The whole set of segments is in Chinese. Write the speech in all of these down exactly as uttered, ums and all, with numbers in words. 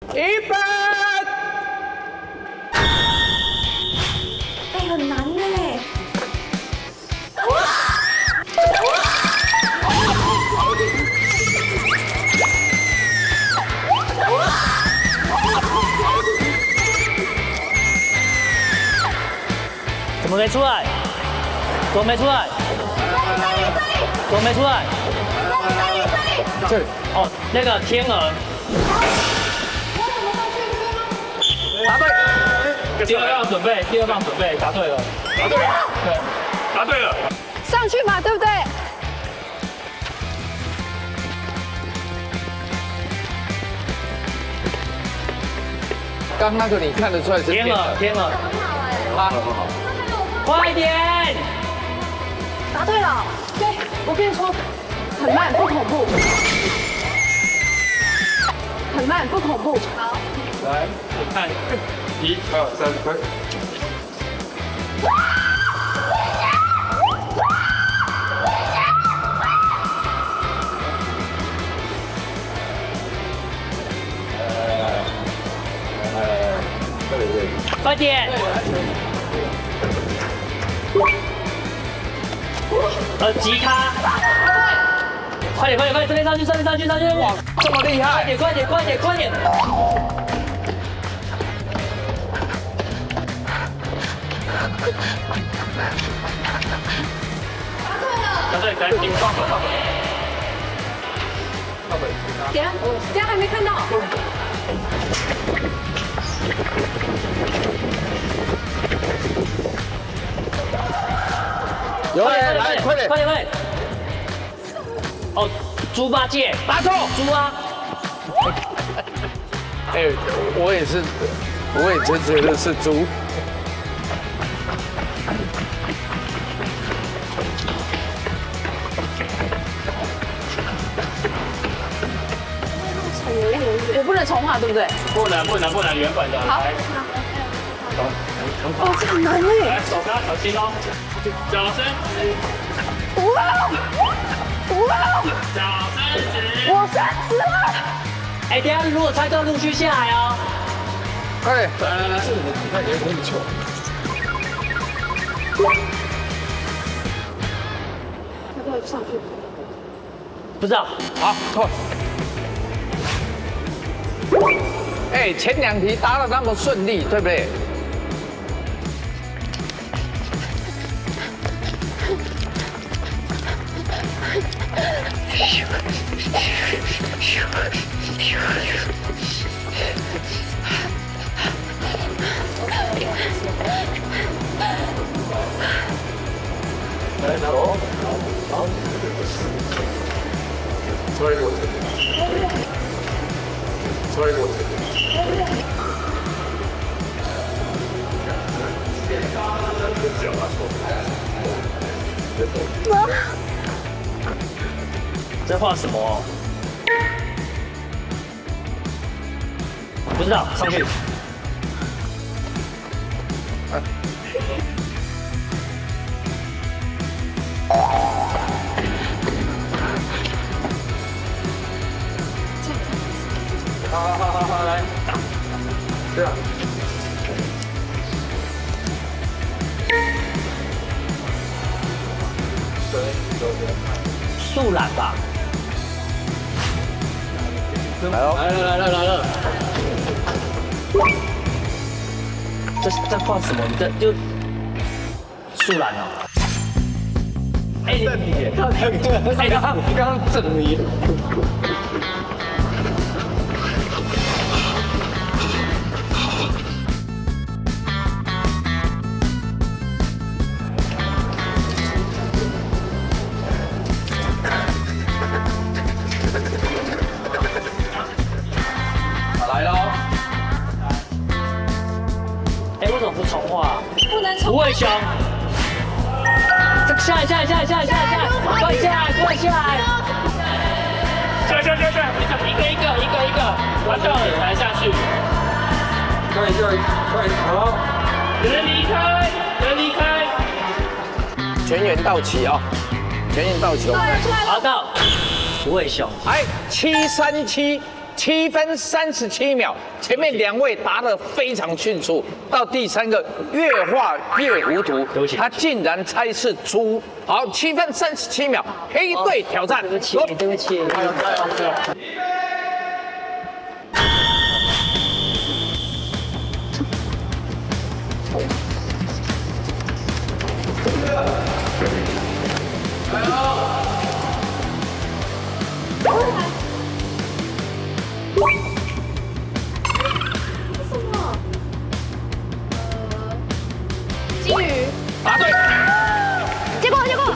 一分。 哎，很难呢。 怎么没出来？怎么没出来？怎么没出来？ 这里哦，那个天鹅。 答对。 第二棒准备，第二棒准备，答对了，答对了，对，答对了。 上去嘛，对不对？ 刚那个你看得出来是天鹅，天鹅。 啊， 快点！ 答对了。对，我跟你说，很慢，不恐怖。很慢，不恐怖。好。 来，我看，一二三，快！ 快点！呃，吉他。快点，快点，快点，这边上去，上去，上去，上去！哇， 这么厉害！ 快点，快点，快点，快点！ 答对了，赶紧放吧，放吧。 等下，我等下还没看到。 有哎，来，快点， 快点，快点！哦，猪八戒， 答错， 猪啊！ 哎，我也是，我也真觉得是猪。 我不能重画，对不对？ 不能，不能，不能，原本的。 好。 来， 哦，这很难哎。 来，手拿小心哦，脚伸直， 哇哇！ 脚伸直。 我三十了。 哎，等下如果猜到陆续下来哦。 快点， 来来来，你看你有点球。 要不要上去？ 不知道。 好，错。哎，前两题答得那么顺利，对不对？ 来，走，好，所以我，所以我。 这画什么？不知道，上去。 好好好好好，来，这样。 树懒吧。 来喽， 来了来了来了。 这这画什么？你这就树懒哦。哎，你你刚刚哎刚刚刚整你。 来喽！ 哎，为什么不重画？ 不能重。 无尾熊。这个下来下来下来下来下来下来，快下来快下来！ 下下下下，一个一个一个一个，玩到了才下去。 快快快，好！ 人离开，人离开。 全员到齐啊！全员到齐。 对，出来了。 好到无尾熊。 哎，七三七， 七分三十七秒，前面两位答得非常迅速，到第三个越画越糊涂， 对不起他竟然猜是猪。好，七分三十七秒，黑队挑战。 对不起，对不起。加油加油加油！ 金鱼。 答对。 结果结果。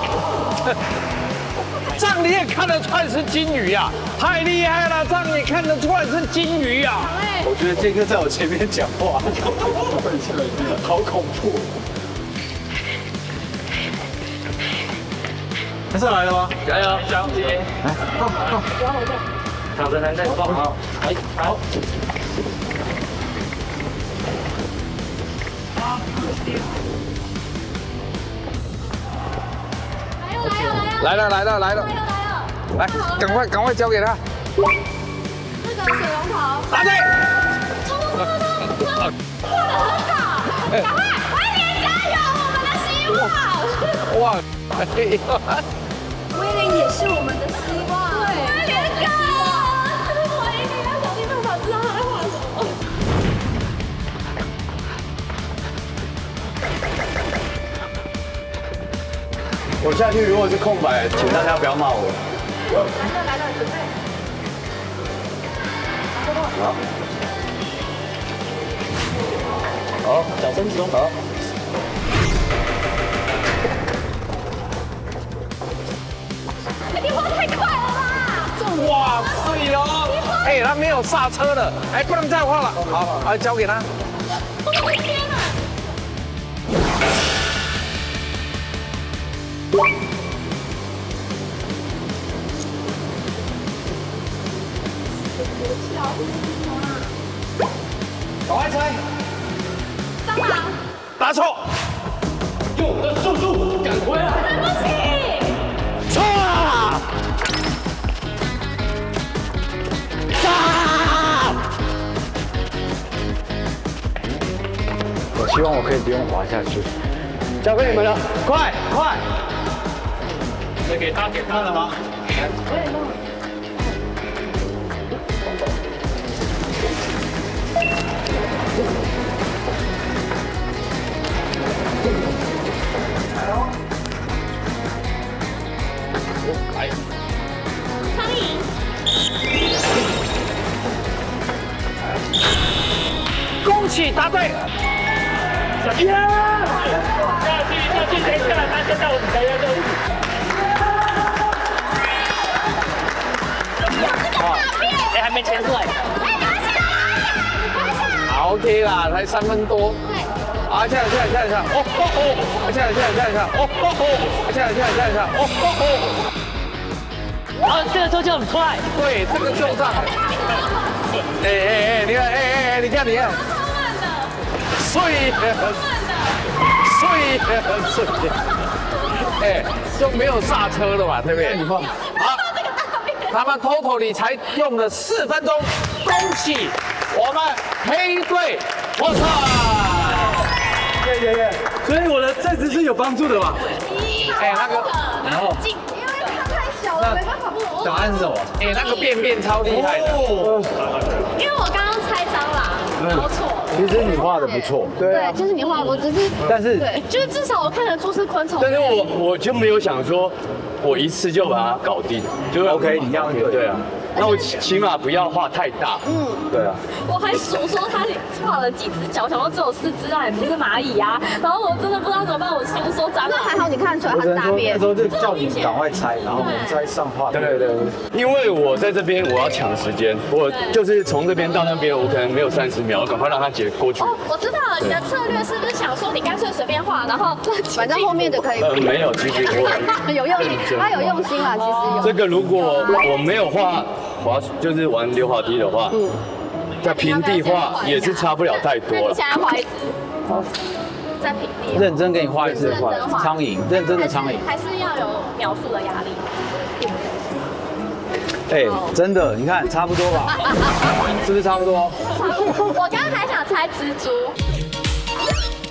这样你也看得出来是金鱼啊，太厉害了！这样你看得出来是金鱼啊。 我觉得这个在我前面讲话，好恐怖。他上来了吗？ 加油，小姐！来，放放。躺着男再放好。哎，好。 来了来了来了来了来了来了， 来了来，赶快赶快交给他。 那个水龙头。 答对。 冲冲冲冲冲！画得很好，赶快，威廉加油，我们的希望。 哇！ 威廉也是我们的希望。对，威廉哥，威廉要想尽办法知道他在画什么。 我下去如果是空白，请大家不要骂我。 来了来了，准备。 好。好，小声说好。 你画太快了吧！ 哇，碎哦！哎，他没有刹车了，哎，不能再画了。好，好，交给他。 我的天哪！ 赶快猜。 蟑螂。 答错。 用我的速度赶回来。 对不起。 错。 我希望我可以不用滑下去。交给你们了，快快！ 这给他，给他了吗？ 我也弄了。 来。 苍蝇。 恭喜答对。 下去下去，等一下，他先到我们台上就。哎，还没签出来。 好 OK 啦，才三分多。啊，下来下来下来下来，哦吼吼，下来下来下来下来，哦吼吼，下来下来下来下来，哦吼吼。 啊，这个时候就很快。 对，这个就上。哎哎哎，你看，哎哎哎，你看你看。碎了，碎了，碎了。哎，就没有刹车了嘛，对不对？你放。好，他们 totally 才用了四分钟，恭喜我们黑队获胜。 耶耶耶！所以我的这次是有帮助的吧？ 哎，那个， 然后因为它太小了，没办法不。 答案是什么？ 哎，那个便便超厉害的。 因为我刚刚猜蟑螂，然后错了。 其实你画的不错，对对，就是你画的，我只是， 但是对，就是至少我看得出是昆虫。 但是我我就没有想说，我一次就把它搞定，就是 OK，你这样对对啊。那我起起码不要画太大。 嗯， 对啊。 我还数说他画了几只脚，想说只有四只啊，也不是蚂蚁啊。然后我真的不知道怎么办，我数说蟑螂。还好你看得出来它是大便。 那时候就叫你赶快猜，然后我们再上画。 对对对，因为我在这边我要抢时间，我就是从这边到那边，我可能没有三十秒，赶快让他结过去。 哦，我知道了，你的策略是不是想说你干脆随便画，然后反正后面的可以。 呃，没有，其实我有用心，他有用心啦，其实有。 这个如果我没有画滑，就是玩溜滑梯的话，嗯，在平地画也是差不了太多了。 那你现在画一只，在平地。 认真给你画一次画苍蝇，认真的苍蝇。 还是要有描述的压力。 哎，真的，你看差不多吧？是不是差不多？ 我刚刚还想猜蜘蛛。